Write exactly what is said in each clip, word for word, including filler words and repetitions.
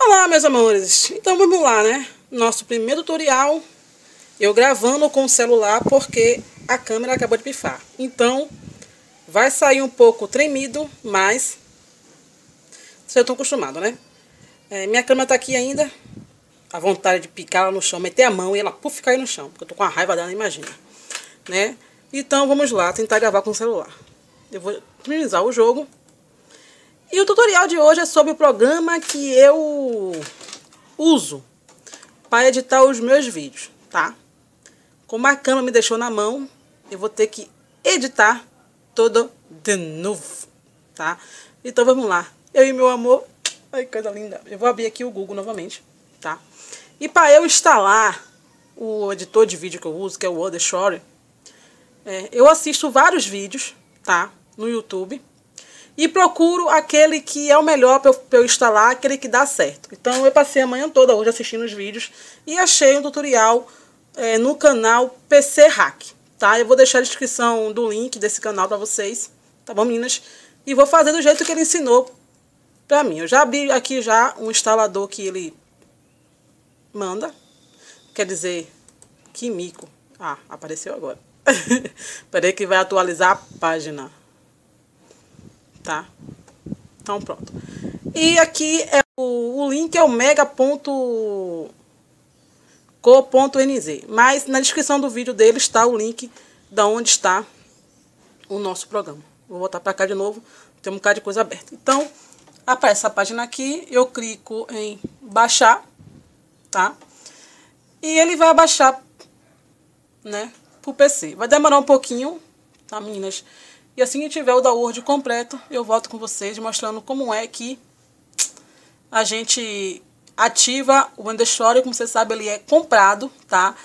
Olá, meus amores, então vamos lá, né? Nosso primeiro tutorial, eu gravando com o celular porque a câmera acabou de pifar. Então, vai sair um pouco tremido, mas vocês estão acostumados, né? É, minha câmera tá aqui ainda, a vontade de picar ela no chão, meter a mão e ela puf, cair no chão, porque eu tô com a raiva dela, imagina, né? Então, vamos lá, tentar gravar com o celular. Eu vou minimizar o jogo. E o tutorial de hoje é sobre o programa que eu uso para editar os meus vídeos, tá? Como a câmera me deixou na mão, eu vou ter que editar todo de novo, tá? Então vamos lá. Eu e meu amor... Ai, coisa linda. Eu vou abrir aqui o Google novamente, tá? E para eu instalar o editor de vídeo que eu uso, que é o Audacity, é, eu assisto vários vídeos, tá? No YouTube. E procuro aquele que é o melhor para eu, eu instalar, aquele que dá certo. Então eu passei a manhã toda hoje assistindo os vídeos e achei um tutorial é, no canal P C Hack, tá? Eu vou deixar a descrição do link desse canal para vocês, tá bom, meninas? E vou fazer do jeito que ele ensinou para mim. Eu já abri aqui já um instalador que ele manda, quer dizer, que mico. Ah, apareceu agora. Peraí que vai atualizar a página. Tá? Então pronto. E aqui é o, o link é o mega ponto co ponto n z. Mas na descrição do vídeo dele está o link da onde está o nosso programa. Vou voltar para cá de novo. Tem um bocado de coisa aberta. Então, aparece essa página aqui. Eu clico em baixar. Tá? E ele vai baixar, né, pro P C. Vai demorar um pouquinho, tá, meninas? E assim que tiver o download completo, eu volto com vocês mostrando como é que a gente ativa o Audacity. Como você sabe, ele é comprado, tá?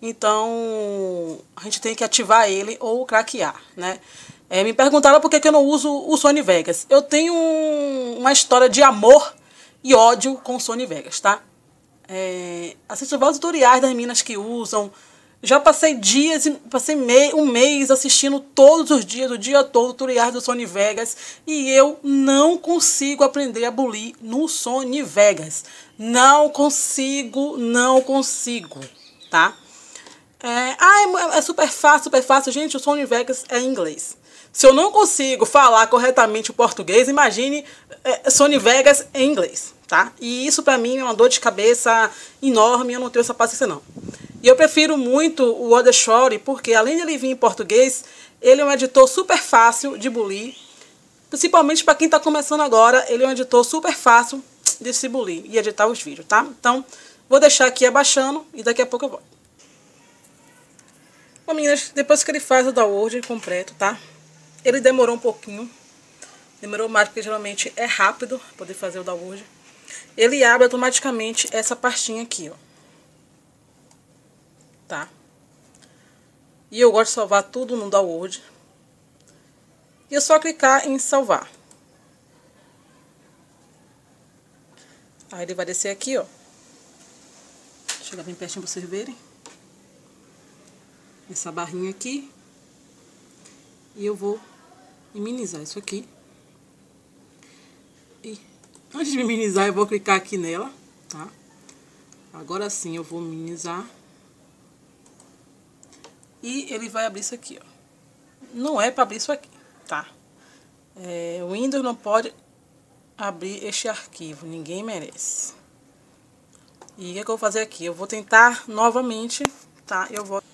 Então, a gente tem que ativar ele ou craquear, né? É, me perguntaram por que, que eu não uso o Sony Vegas. Eu tenho um, uma história de amor e ódio com o Sony Vegas, tá? É, assisto vários tutoriais das meninas que usam. Já passei dias, passei mei, um mês assistindo todos os dias, o dia todo, tutoriais do Sony Vegas. E eu não consigo aprender a bulir no Sony Vegas. Não consigo, não consigo, tá? É, ah, é, é super fácil, super fácil. Gente, o Sony Vegas é em inglês. Se eu não consigo falar corretamente o português, imagine é, Sony Vegas em inglês, tá? E isso pra mim é uma dor de cabeça enorme, eu não tenho essa paciência não. E eu prefiro muito o Audacity porque, além de ele vir em português, ele é um editor super fácil de bulir. Principalmente para quem está começando agora, ele é um editor super fácil de se bulir e editar os vídeos, tá? Então, vou deixar aqui abaixando e daqui a pouco eu volto. Bom, meninas, depois que ele faz o download completo, tá? Ele demorou um pouquinho. Demorou mais porque geralmente é rápido poder fazer o download. Ele abre automaticamente essa pastinha aqui, ó. Tá? E eu gosto de salvar tudo no download. E é só clicar em salvar. Aí ele vai descer aqui, ó. Chega bem pertinho pra vocês verem. Essa barrinha aqui. E eu vou minimizar isso aqui. E antes de minimizar, eu vou clicar aqui nela, tá? Agora sim eu vou minimizar. E ele vai abrir isso aqui, ó. Não é para abrir isso aqui, tá? É, o Windows não pode abrir este arquivo, ninguém merece. E o que, é que eu vou fazer aqui? Eu vou tentar novamente, tá? Eu vou...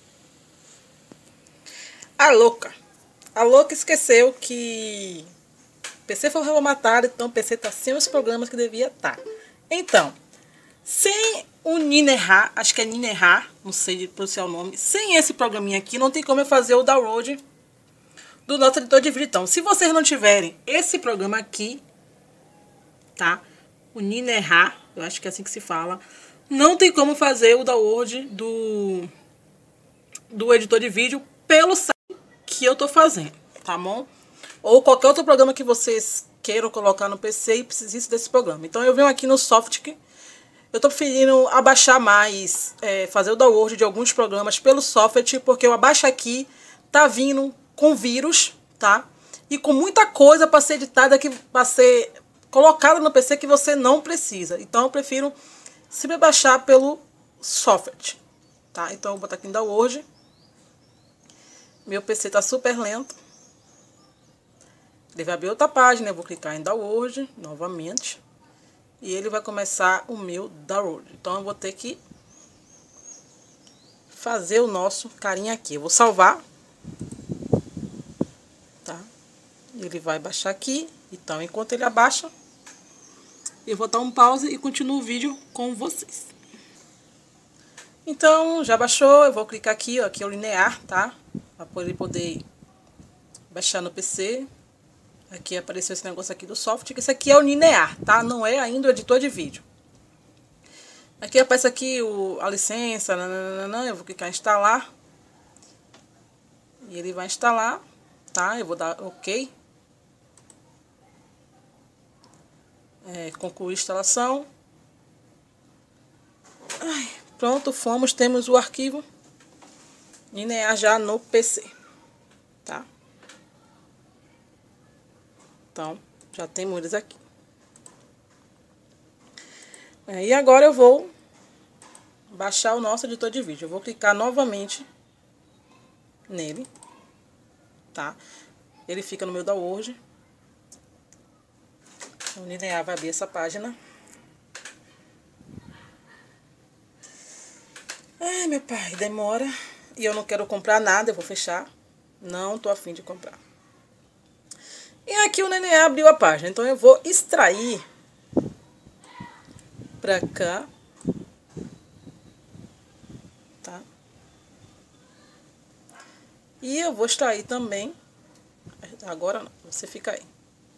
A louca! A louca esqueceu que o P C foi reformatado, então o P C tá sem os programas que devia estar. Então, sem o Ninerha, acho que é Ninerha, não sei pronunciar o nome. Sem esse programinha aqui, não tem como eu fazer o download do nosso editor de vídeo. Então, se vocês não tiverem esse programa aqui, tá? O Ninerha, eu acho que é assim que se fala. Não tem como fazer o download do, do editor de vídeo pelo site que eu tô fazendo, tá bom? Ou qualquer outro programa que vocês queiram colocar no P C e precisem desse programa. Então, eu venho aqui no Software. Eu tô preferindo abaixar mais, é, fazer o download de alguns programas pelo software, porque o abaixo aqui tá vindo com vírus, tá? E com muita coisa para ser editada, para ser colocada no P C que você não precisa. Então eu prefiro sempre baixar pelo software, tá? Então eu vou botar aqui em download. Meu P C tá super lento. Ele vai abrir outra página, eu vou clicar em download novamente. E ele vai começar o meu download. Então eu vou ter que fazer o nosso carinha aqui. Eu vou salvar. Tá? Ele vai baixar aqui. Então enquanto ele abaixa, eu vou dar um pause e continuo o vídeo com vocês. Então já baixou, eu vou clicar aqui, ó, aqui é o linear, tá? Para ele poder baixar no P C. Aqui apareceu esse negócio aqui do software, que esse aqui é o linear, tá? Não é ainda o editor de vídeo. Aqui aparece aqui o, a licença, nananana, eu vou clicar em instalar. E ele vai instalar, tá? Eu vou dar OK. É, concluir a instalação. Ai, pronto, fomos, temos o arquivo linear já no P C, tá? Então, já temos eles aqui. É, e agora eu vou baixar o nosso editor de vídeo. Eu vou clicar novamente nele, tá? Ele fica no meu download. O linear vai abrir essa página. Ai, meu pai, demora. E eu não quero comprar nada, eu vou fechar. Não tô afim de comprar. E aqui o linear abriu a página. Então eu vou extrair pra cá. Tá? E eu vou extrair também. Agora não, você fica aí.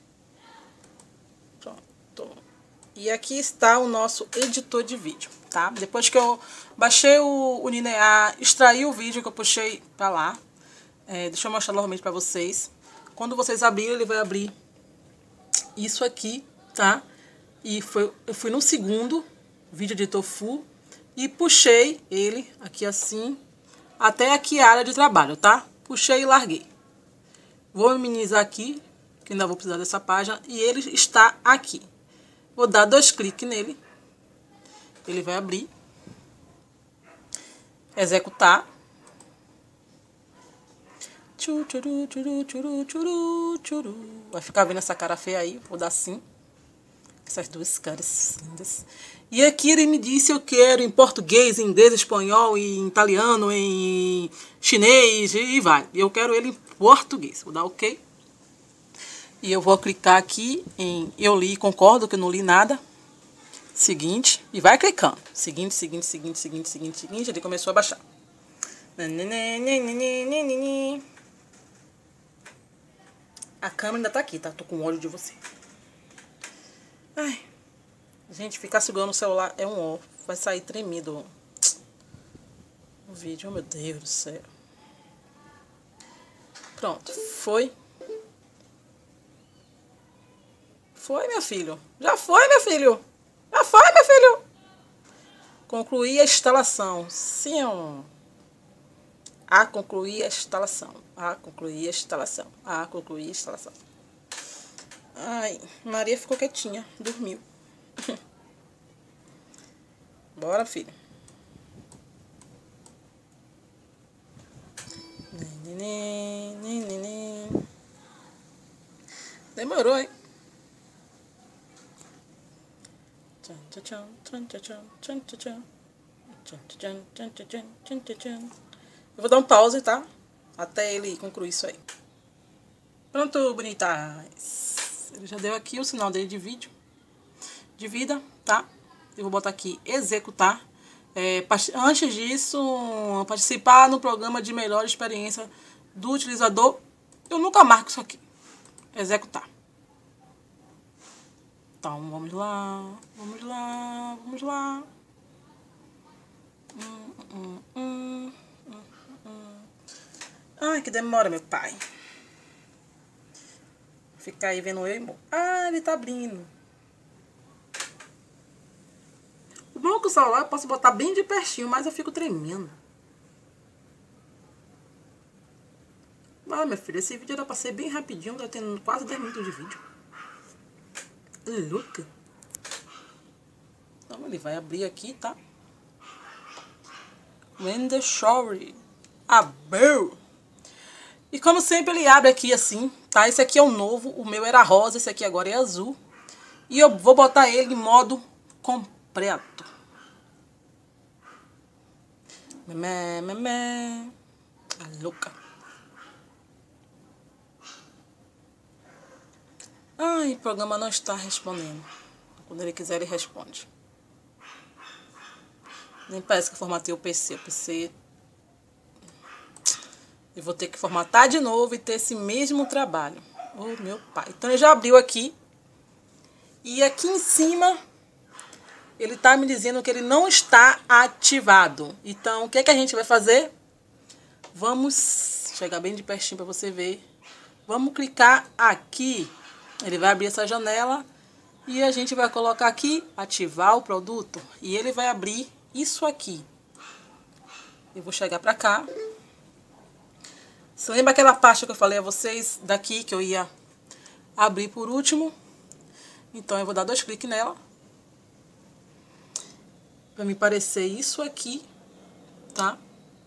Pronto. E aqui está o nosso editor de vídeo, tá? Depois que eu baixei o, o linear, extraí o vídeo que eu puxei pra lá. É, deixa eu mostrar novamente pra vocês. Quando vocês abrirem, ele vai abrir isso aqui, tá? E foi, eu fui no segundo vídeo editor full e puxei ele aqui assim, até aqui a área de trabalho, tá? Puxei e larguei. Vou minimizar aqui, que ainda vou precisar dessa página, e ele está aqui. Vou dar dois cliques nele. Ele vai abrir. Executar. Vai ficar vendo essa cara feia aí. Vou dar sim. Essas duas caras lindas. E aqui ele me disse eu quero em português, em inglês, espanhol, em italiano, em chinês e vai. Eu quero ele em português. Vou dar OK. E eu vou clicar aqui em eu li e concordo, que eu não li nada. Seguinte. E vai clicando. Seguinte, seguinte, seguinte, seguinte, seguinte, seguinte. Ele começou a baixar. A câmera ainda tá aqui, tá? Tô com ódio de você. Ai. Gente, ficar segurando o celular é um ó. Vai sair tremido o vídeo. Oh, meu Deus do céu. Pronto. Foi. Foi, meu filho. Já foi, meu filho. Já foi, meu filho. Concluí a instalação. Sim. A concluir a instalação. A concluir a instalação. A concluir a instalação. Ai, Maria ficou quietinha. Dormiu. Bora, filho. Demorou, hein? Eu vou dar um pause, tá? Até ele concluir isso aí. Pronto, bonitas. Ele já deu aqui o sinal dele de vídeo. De vida, tá? Eu vou botar aqui executar. É, antes disso, participar no programa de melhor experiência do utilizador. Eu nunca marco isso aqui. Executar. Então, vamos lá. Vamos lá. Vamos lá. Hum, hum, hum, hum, hum. Ai, que demora, meu pai. Ficar aí vendo eu e... Ah, ele tá abrindo. O bom é que o celular eu posso botar bem de pertinho, mas eu fico tremendo. Ah, meu filho, esse vídeo era pra ser bem rapidinho, tá tendo quase dez minutos de vídeo. Look. Então ele vai abrir aqui, tá? When the shower. Abriu. E como sempre ele abre aqui assim, tá? Esse aqui é o novo, o meu era rosa, esse aqui agora é azul. E eu vou botar ele em modo completo. Memé, memé. A louca. Ai, o programa não está respondendo. Quando ele quiser, ele responde. Nem parece que eu formatei o P C. O P C... Eu vou ter que formatar de novo e ter esse mesmo trabalho. Oh, meu pai. Então, ele já abriu aqui. E aqui em cima, ele tá me dizendo que ele não está ativado. Então, o que é que a gente vai fazer? Vamos chegar bem de pertinho para você ver. Vamos clicar aqui. Ele vai abrir essa janela e a gente vai colocar aqui, ativar o produto. E ele vai abrir isso aqui. Eu vou chegar para cá. Você lembra aquela pasta que eu falei a vocês daqui, que eu ia abrir por último? Então, eu vou dar dois cliques nela. Vai me parecer isso aqui, tá?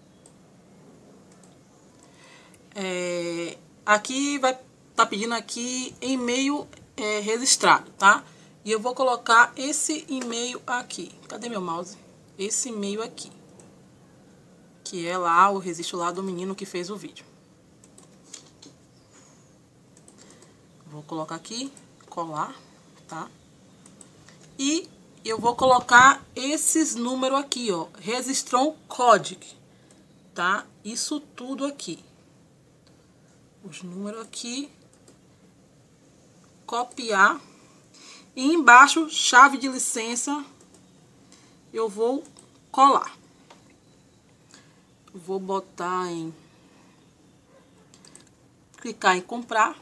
É, aqui vai tá pedindo aqui e-mail é, registrado, tá? E eu vou colocar esse e-mail aqui. Cadê meu mouse? Esse e-mail aqui. Que é lá o registro lá do menino que fez o vídeo. Vou colocar aqui, colar, tá? E eu vou colocar esses números aqui, ó. Registron Code, tá? Isso tudo aqui. Os números aqui. Copiar. E embaixo, chave de licença, eu vou colar. Vou botar em... Clicar em comprar.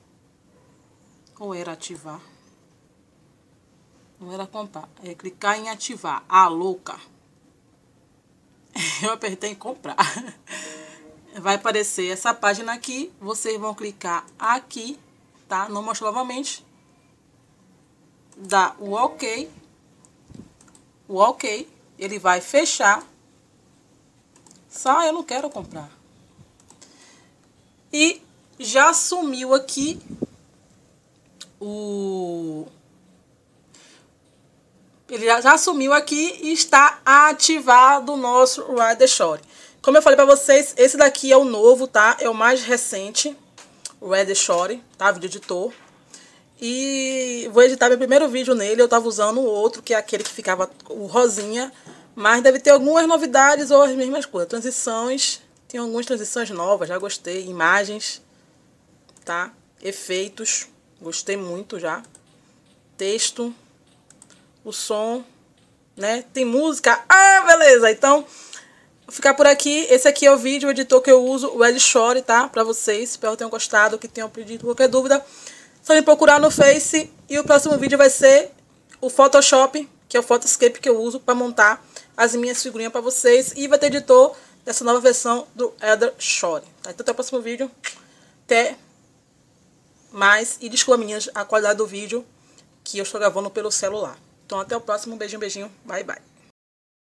Ou era ativar? Não era comprar, é clicar em ativar. Ah, louca. Eu apertei em comprar. Vai aparecer essa página aqui. Vocês vão clicar aqui, tá? Não mostro novamente. Dá o OK. O OK. Ele vai fechar. Só eu não quero comprar. E já sumiu aqui o... Ele já assumiu aqui e está ativado o nosso Rider Shore. Como eu falei pra vocês, esse daqui é o novo, tá? É o mais recente, o Rider Shore, tá? Vídeo editor. E vou editar meu primeiro vídeo nele. Eu tava usando o outro, que é aquele que ficava o rosinha. Mas deve ter algumas novidades ou as mesmas coisas. Transições, tem algumas transições novas, já gostei. Imagens, tá? Efeitos, gostei muito já. Texto. O som, né? Tem música. Ah, beleza. Então, vou ficar por aqui. Esse aqui é o vídeo, o editor que eu uso, o Rider Shore, tá? Pra vocês. Espero que tenham gostado, que tenham pedido qualquer dúvida. Só me procurar no Face. E o próximo vídeo vai ser o Photoshop, que é o Photoscape que eu uso pra montar as minhas figurinhas pra vocês. E vai ter editor dessa nova versão do Rider Shore, tá? Então, até o próximo vídeo. Até mais. E desculpa, meninas, a qualidade do vídeo que eu estou gravando pelo celular. Então, até o próximo. Beijinho, beijinho. Bye, bye.